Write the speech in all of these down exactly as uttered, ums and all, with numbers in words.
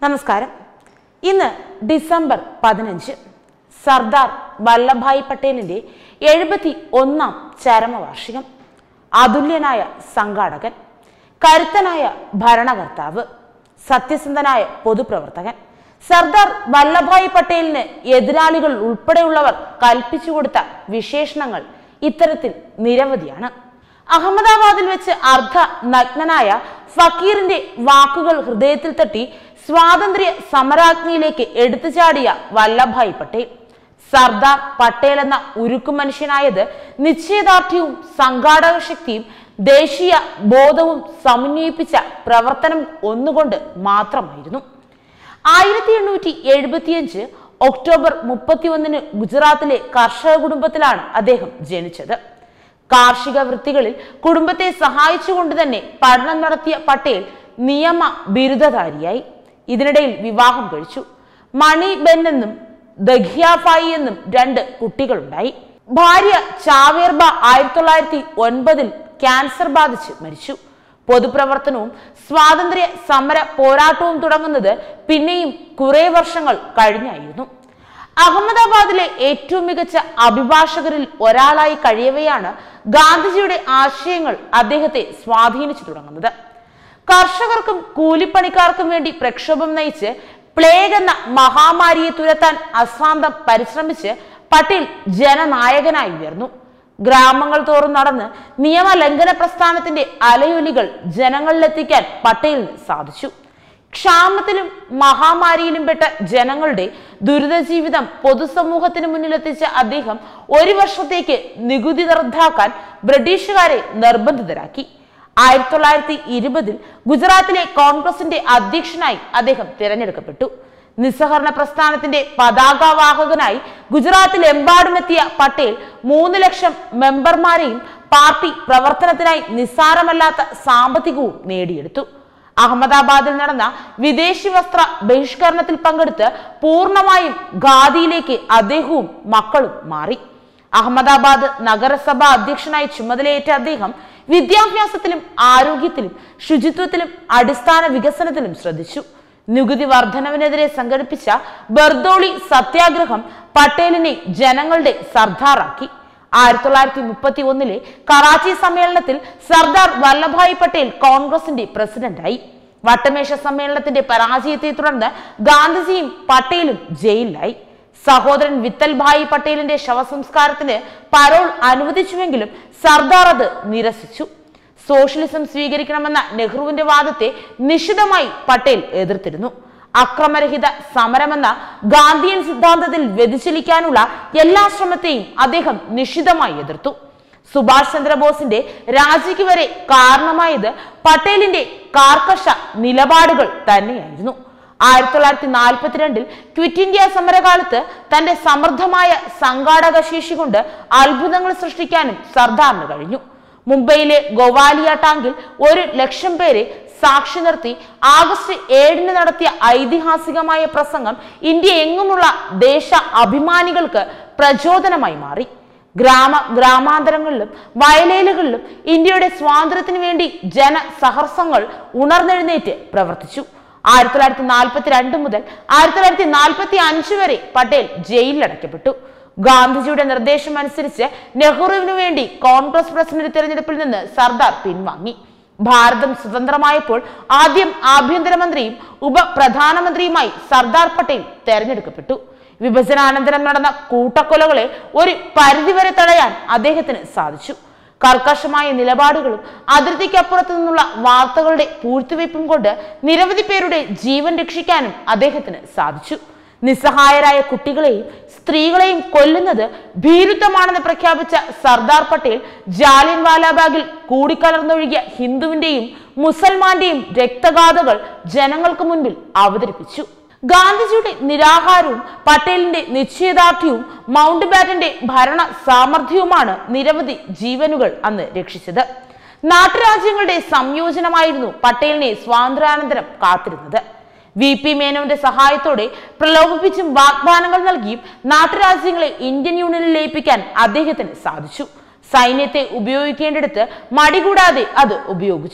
നമസ്കാരം. ഇന്ന് ഡിസംബർ പതിനഞ്ച്, സർദാർ വല്ലഭായ് പട്ടേലിന്റെ എഴുപത്തി ഒന്നാം ചരമവാർഷികം. അതുല്യനായ സംഘാടകൻ, കരുത്തനായ ഭരണകർത്താവ്, സത്യസന്ധനായ പൊതുപ്രവർത്തകൻ, സർദാർ വല്ലഭായ് പട്ടേലിന് എതിരാളികൾ ഉൾപ്പെടെയുള്ളവർ കൽപ്പിച്ചു കൊടുത്ത വിശേഷണങ്ങൾ ഇത്തരത്തിൽ നിരവധിയാണ്. അഹമ്മദാബാദിൽ വെച്ച് അർദ്ധ നഗ്നനായ ഫക്കീറിന്റെ വാക്കുകൾ ഹൃദയത്തിൽ തട്ടി സ്വാതന്ത്ര്യ സമരാഗ്നിയിലേക്ക് എടുത്തുചാടിയ വല്ലഭായ് പട്ടേൽ. സർദാർ പട്ടേൽ എന്ന ഉരുക്കു മനുഷ്യനായത് നിശ്ചയദാർഢ്യവും സംഘാടക ശക്തിയും ദേശീയ ബോധവും സമന്വയിപ്പിച്ച പ്രവർത്തനം ഒന്നുകൊണ്ട് മാത്രമായിരുന്നു. ആയിരത്തി എണ്ണൂറ്റി എഴുപത്തിയഞ്ച് ഒക്ടോബർ മുപ്പത്തി ഒന്നിന് ഗുജറാത്തിലെ കർഷക കുടുംബത്തിലാണ് അദ്ദേഹം ജനിച്ചത്. കാർഷിക വൃത്തികളിൽ കുടുംബത്തെ സഹായിച്ചുകൊണ്ട് തന്നെ പഠനം നടത്തിയ പട്ടേൽ നിയമ ബിരുദധാരിയായി. ഇതിനിടയിൽ വിവാഹം കഴിച്ചു. മണി ബെൻ എന്നും ദഖിയാഫായി എന്നും രണ്ട് കുട്ടികളുണ്ടായി. ഭാര്യ ചാവേർബ ആയിരത്തി തൊള്ളായിരത്തി ഒൻപതിൽ ക്യാൻസർ ബാധിച്ച് മരിച്ചു. പൊതുപ്രവർത്തനവും സ്വാതന്ത്ര്യ സമര പോരാട്ടവും തുടങ്ങുന്നത് പിന്നെയും കുറെ വർഷങ്ങൾ കഴിഞ്ഞായിരുന്നു. അഹമ്മദാബാദിലെ ഏറ്റവും മികച്ച അഭിഭാഷകരിൽ ഒരാളായി കഴിയവെയാണ് ഗാന്ധിജിയുടെ ആശയങ്ങൾ അദ്ദേഹത്തെ സ്വാധീനിച്ചു തുടങ്ങുന്നത്. കർഷകർക്കും കൂലിപ്പണിക്കാർക്കും വേണ്ടി പ്രക്ഷോഭം നയിച്ച് പ്ലേഗ് എന്ന മഹാമാരിയെ തുരത്താൻ അശ്രാന്തം പരിശ്രമിച്ച് പട്ടേൽ ജനനായകനായി ഉയർന്നു. ഗ്രാമങ്ങൾ തോറും നടന്ന് നിയമലംഘന പ്രസ്ഥാനത്തിന്റെ അലയൊലികൾ ജനങ്ങളിലെത്തിക്കാൻ പട്ടേലിന് സാധിച്ചു. ക്ഷാമത്തിലും മഹാമാരിയിലും പെട്ട ജനങ്ങളുടെ ദുരിത ജീവിതം പൊതുസമൂഹത്തിന് മുന്നിലെത്തിച്ച അദ്ദേഹം ഒരു വർഷത്തേക്ക് നികുതി റദ്ദാക്കാൻ ബ്രിട്ടീഷുകാരെ നിർബന്ധിതരാക്കി. ആയിരത്തി തൊള്ളായിരത്തി ഇരുപതിൽ ഗുജറാത്തിലെ കോൺഗ്രസിന്റെ അധ്യക്ഷനായി അദ്ദേഹം തിരഞ്ഞെടുക്കപ്പെട്ടു. നിസ്സഹകരണ പ്രസ്ഥാനത്തിന്റെ പതാകവാഹകനായി ഗുജറാത്തിലെമ്പാടുമെത്തിയ പട്ടേൽ മൂന്ന് ലക്ഷം മെമ്പർമാരെയും പാർട്ടി പ്രവർത്തനത്തിനായി നിസ്സാരമല്ലാത്ത സാമ്പത്തികവും നേടിയെടുത്തു. അഹമ്മദാബാദിൽ നടന്ന വിദേശി വസ്ത്ര ബഹിഷ്കരണത്തിൽ പങ്കെടുത്ത് പൂർണ്ണമായും ഖാദിയിലേക്ക് അദ്ദേഹവും മക്കളും മാറി. അഹമ്മദാബാദ് നഗരസഭ അധ്യക്ഷനായി ചുമതലയേറ്റ അദ്ദേഹം വിദ്യാഭ്യാസത്തിലും ആരോഗ്യത്തിലും ശുചിത്വത്തിലും അടിസ്ഥാന വികസനത്തിലും ശ്രദ്ധിച്ചു. നികുതി വർധനവിനെതിരെ സംഘടിപ്പിച്ച ബർദോളി സത്യാഗ്രഹം പട്ടേലിനെ ജനങ്ങളുടെ സർദാറാക്കി. ആയിരത്തി തൊള്ളായിരത്തി മുപ്പത്തി ഒന്നിലെ കറാച്ചി സമ്മേളനത്തിൽ സർദാർ വല്ലഭായ് പട്ടേൽ കോൺഗ്രസിന്റെ പ്രസിഡന്റായി. വട്ടമേശ സമ്മേളനത്തിന്റെ പരാജയത്തെ തുടർന്ന് ഗാന്ധിജിയും പട്ടേലും ജയിലിലായി. സഹോദരൻ വിത്തൽ ഭായ് പട്ടേലിന്റെ ശവസംസ്കാരത്തിന് പരോൾ അനുവദിച്ചുവെങ്കിലും സർദാർ അത് നിരസിച്ചു. സോഷ്യലിസം സ്വീകരിക്കണമെന്ന നെഹ്റുവിന്റെ വാദത്തെ നിശിതമായി പട്ടേൽ എതിർത്തിരുന്നു. അക്രമരഹിത സമരമെന്ന ഗാന്ധിയൻ സിദ്ധാന്തത്തിൽ വ്യതിചലിക്കാനുള്ള എല്ലാ ശ്രമത്തെയും അദ്ദേഹം നിശിതമായി എതിർത്തു. സുഭാഷ് ചന്ദ്രബോസിന്റെ രാജിക്ക് വരെ കാരണമായത് പട്ടേലിന്റെ കാർക്കശ നിലപാടുകൾ തന്നെയായിരുന്നു. ആയിരത്തി തൊള്ളായിരത്തി നാൽപ്പത്തിരണ്ടിൽ ക്വിറ്റ് ഇന്ത്യ സമരകാലത്ത് തന്റെ സമൃദ്ധമായ സംഘാടക ശേഷി കൊണ്ട് അത്ഭുതങ്ങൾ സൃഷ്ടിക്കാനും സർദാറിന് കഴിഞ്ഞു. മുംബൈയിലെ ഗോവാലിയ ടാങ്കിൽ ഒരു ലക്ഷം പേരെ സാക്ഷി നിർത്തി ആഗസ്റ്റ് ഏഴിന് നടത്തിയ ഐതിഹാസികമായ പ്രസംഗം ഇന്ത്യ എങ്ങുമുള്ള ദേശ അഭിമാനികൾക്ക് പ്രചോദനമായി മാറി. ഗ്രാമ ഗ്രാമാന്തരങ്ങളിലും വയലേലുകളിലും ഇന്ത്യയുടെ സ്വാതന്ത്ര്യത്തിന് വേണ്ടി ജനസഹർസങ്ങൾ ഉണർന്നെഴുന്നേറ്റ് പ്രവർത്തിച്ചു. ആയിരത്തി തൊള്ളായിരത്തി നാൽപ്പത്തി രണ്ട് മുതൽ ആയിരത്തി തൊള്ളായിരത്തി നാൽപ്പത്തി അഞ്ച് വരെ പട്ടേൽ ജയിലിലടയ്ക്കപ്പെട്ടു. ഗാന്ധിജിയുടെ നിർദ്ദേശം അനുസരിച്ച് നെഹ്റുവിനു വേണ്ടി കോൺഗ്രസ് പ്രസിഡന്റ് തിരഞ്ഞെടുപ്പിൽ നിന്ന് സർദാർ പിൻവാങ്ങി. ഭാരതം സ്വതന്ത്രമായപ്പോൾ ആദ്യം ആഭ്യന്തരമന്ത്രിയും ഉപപ്രധാനമന്ത്രിയുമായി സർദാർ പട്ടേൽ തെരഞ്ഞെടുക്കപ്പെട്ടു. വിഭജനാനന്തരം നടന്ന കൂട്ടക്കൊലകളെ ഒരു പരിധിവരെ തടയാൻ അദ്ദേഹത്തിന് സാധിച്ചു. കർക്കശമായ നിലപാടുകളും അതിർത്തിക്കപ്പുറത്തു നിന്നുള്ള വാർത്തകളുടെ പൂഴ്ത്തിവയ്പും കൊണ്ട് നിരവധി പേരുടെ ജീവൻ രക്ഷിക്കാനും അദ്ദേഹത്തിന് സാധിച്ചു. നിസ്സഹായരായ കുട്ടികളെയും സ്ത്രീകളെയും കൊല്ലുന്നത് ഭീരുത്വമാണെന്ന് പ്രഖ്യാപിച്ച സർദാർ പട്ടേൽ ജാലിയൻ വാലാബാഗിൽ കൂടിക്കലർന്നൊഴുകിയ ഹിന്ദുവിന്റെയും മുസൽമാന്റെയും രക്തഗാഥകൾ ജനങ്ങൾക്ക് മുൻപിൽ അവതരിപ്പിച്ചു. ഗാന്ധിജിയുടെ നിരാഹാരവും പട്ടേലിന്റെ നിശ്ചയദാർഢ്യവും മൗണ്ട് ബാറ്റന്റെ ഭരണ സാമർഥ്യവുമാണ് നിരവധി ജീവനുകൾ അന്ന് രക്ഷിച്ചത്. നാട്ടുരാജ്യങ്ങളുടെ സംയോജനമായിരുന്നു പട്ടേലിനെ സ്വാതന്ത്ര്യാനന്തരം കാത്തിരുന്നത്. വി പി മേനോന്റെ സഹായത്തോടെ പ്രലോഭിപ്പിച്ചും വാഗ്ദാനങ്ങൾ നൽകിയും നാട്ടുരാജ്യങ്ങളെ ഇന്ത്യൻ യൂണിയനിൽ ലയിപ്പിക്കാൻ അദ്ദേഹത്തിന് സാധിച്ചു. സൈന്യത്തെ ഉപയോഗിക്കേണ്ടിടത്ത് മടികൂടാതെ അത് ഉപയോഗിച്ചു.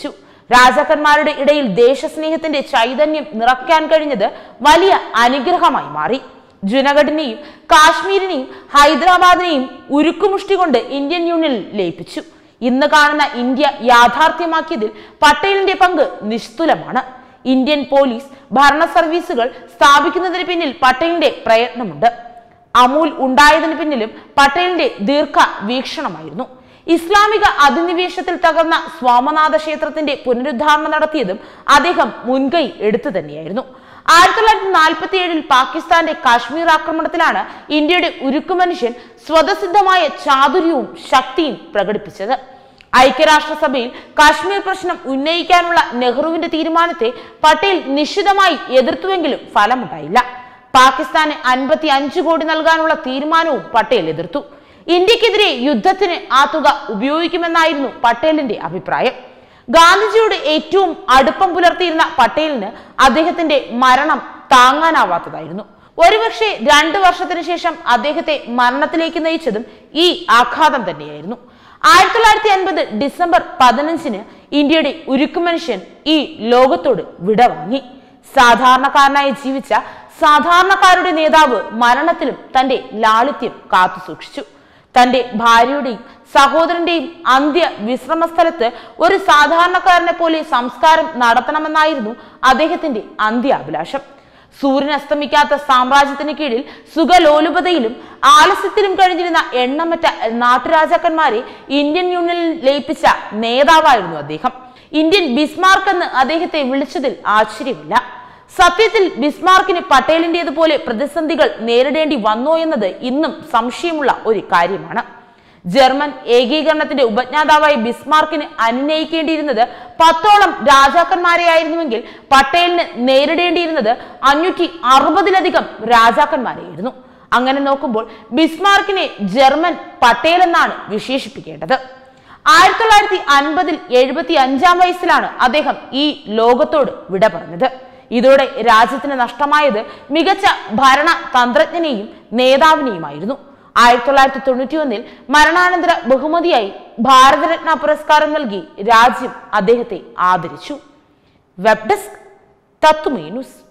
രാജാക്കന്മാരുടെ ഇടയിൽ ദേശസ്നേഹത്തിന്റെ ചൈതന്യം നിറയ്ക്കാൻ കഴിഞ്ഞത് വലിയ അനുഗ്രഹമായി മാറി. ജുനഗഡിനെയും കാശ്മീരിനെയും ഹൈദരാബാദിനെയും ഉരുക്കുമുഷ്ടി കൊണ്ട് ഇന്ത്യൻ യൂണിയനിൽ ലയിപ്പിച്ചു. ഇന്ന് കാണുന്ന ഇന്ത്യ യാഥാർത്ഥ്യമാക്കിയതിൽ പട്ടേലിന്റെ പങ്ക് നിസ്തുലമാണ്. ഇന്ത്യൻ പോലീസ് ഭരണ സർവീസുകൾ സ്ഥാപിക്കുന്നതിന് പിന്നിൽ പട്ടേലിന്റെ പ്രയത്നമുണ്ട്. അമൂൽ ഉണ്ടായതിനു പിന്നിലും പട്ടേലിന്റെ ദീർഘ വീക്ഷണമായിരുന്നു. ഇസ്ലാമിക അധിനിവേശത്തിൽ തകർന്ന സ്വാമനാഥ ക്ഷേത്രത്തിന്റെ പുനരുദ്ധാരണം നടത്തിയതും അദ്ദേഹം മുൻകൈ എടുത്തു തന്നെയായിരുന്നു. ആയിരത്തി തൊള്ളായിരത്തി നാൽപ്പത്തി ഏഴിൽ പാകിസ്ഥാന്റെ കാശ്മീർ ആക്രമണത്തിലാണ് ഇന്ത്യയുടെ ഉരുക്കുമനുഷ്യൻ സ്വതസിദ്ധമായ ചാതുര്യവും ശക്തിയും പ്രകടിപ്പിച്ചത്. ഐക്യരാഷ്ട്രസഭയിൽ കാശ്മീർ പ്രശ്നം ഉന്നയിക്കാനുള്ള നെഹ്റുവിന്റെ തീരുമാനത്തെ പട്ടേൽ നിശ്ചിതമായി എതിർത്തുവെങ്കിലും ഫലമുണ്ടായില്ല. പാകിസ്ഥാന് അൻപത്തി അഞ്ച് കോടി നൽകാനുള്ള തീരുമാനവും പട്ടേൽ എതിർത്തു. ഇന്ത്യക്കെതിരെ യുദ്ധത്തിന് ആ തുക ഉപയോഗിക്കുമെന്നായിരുന്നു പട്ടേലിന്റെ അഭിപ്രായം. ഗാന്ധിജിയോട് ഏറ്റവും അടുപ്പം പുലർത്തിയിരുന്ന പട്ടേലിന് അദ്ദേഹത്തിന്റെ മരണം താങ്ങാനാവാത്തതായിരുന്നു. ഒരുപക്ഷെ രണ്ടു വർഷത്തിന് ശേഷം അദ്ദേഹത്തെ മരണത്തിലേക്ക് നയിച്ചതും ഈ ആഘാതം തന്നെയായിരുന്നു. ആയിരത്തി തൊള്ളായിരത്തി അൻപത് ഡിസംബർ പതിനഞ്ചിന് ഇന്ത്യയുടെ ഉരുക്കുമനുഷ്യൻ ഈ ലോകത്തോട് വിട വാങ്ങി. സാധാരണക്കാരനായി ജീവിച്ച സാധാരണക്കാരുടെ നേതാവ് മരണത്തിലും തന്റെ ലാളിത്യം കാത്തു സൂക്ഷിച്ചു. തന്റെ ഭാര്യയുടെയും സഹോദരന്റെയും അന്ത്യ വിശ്രമ സ്ഥലത്ത് ഒരു സാധാരണക്കാരനെ പോലെ സംസ്കാരം നടത്തണമെന്നായിരുന്നു അദ്ദേഹത്തിന്റെ അന്ത്യാഭിലാഷം. സൂര്യൻ അസ്തമിക്കാത്ത സാമ്രാജ്യത്തിന് കീഴിൽ സുഖലോലുപതയിലും ആലസ്യത്തിലും കഴിഞ്ഞിരുന്ന എണ്ണമറ്റ നാട്ടുരാജാക്കന്മാരെ ഇന്ത്യൻ യൂണിയനിൽ ലയിപ്പിച്ച നേതാവായിരുന്നു അദ്ദേഹം. ഇന്ത്യൻ ബിസ്മാർക്ക് എന്ന് അദ്ദേഹത്തെ വിളിച്ചതിൽ ആശ്ചര്യമില്ല. സത്യത്തിൽ ബിസ്മാർക്കിന് പട്ടേലിന്റേതുപോലെ പ്രതിസന്ധികൾ നേരിടേണ്ടി വന്നോ എന്നത് ഇന്നും സംശയമുള്ള ഒരു കാര്യമാണ്. ജർമ്മൻ ഏകീകരണത്തിന്റെ ഉപജ്ഞാതാവായി ബിസ്മാർക്കിന് അനുനയിക്കേണ്ടിയിരുന്നത് പത്തോളം രാജാക്കന്മാരെയായിരുന്നുവെങ്കിൽ പട്ടേലിന് നേരിടേണ്ടിയിരുന്നത് അഞ്ഞൂറ്റി അറുപതിലധികം രാജാക്കന്മാരെയായിരുന്നു. അങ്ങനെ നോക്കുമ്പോൾ ബിസ്മാർക്കിനെ ജർമ്മൻ പട്ടേൽ എന്നാണ് വിശേഷിപ്പിക്കേണ്ടത്. ആയിരത്തി തൊള്ളായിരത്തി അൻപതിൽ എഴുപത്തി അഞ്ചാം വയസ്സിലാണ് അദ്ദേഹം ഈ ലോകത്തോട് വിട പറഞ്ഞത്. ഇതോടെ രാജ്യത്തിന് നഷ്ടമായത് മികച്ച ഭരണ തന്ത്രജ്ഞനെയും നേതാവിനെയുമായിരുന്നു. ആയിരത്തി തൊള്ളായിരത്തി തൊണ്ണൂറ്റി ഒന്നിൽ മരണാനന്തര ബഹുമതിയായി ഭാരതരത്ന പുരസ്കാരം നൽകി രാജ്യം അദ്ദേഹത്തെ ആദരിച്ചു. Web desk Tattvamayi news.